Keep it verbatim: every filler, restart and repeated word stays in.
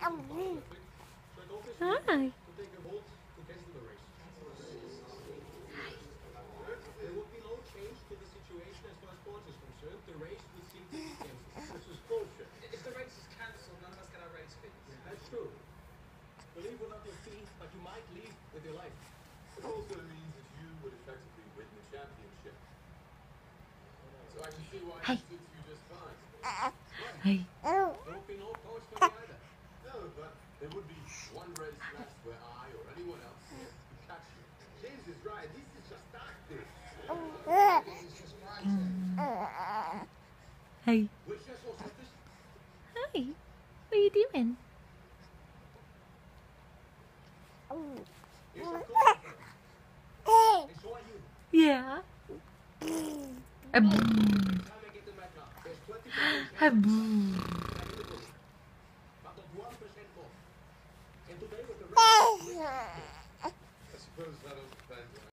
Hi. There would be no change to the situation as far as sports is concerned. The race would seem to be cancelled. This is bullshit. If the race is cancelled, none of us get our race fees. That's true. You leave without your fee, but you might leave with your life. It also means that you would effectively win the championship. So I can see why Hey. it suits you just fine. Hey. There would be no coach for me either. No, but there would be one race less where I or anyone else could catch you. James is right. This is just tactics. This is just practice. Hey. Which just was this? Hi. What are you doing? Here's your coach. And so are you. Yeah. A Time I get in my car. There's plenty of a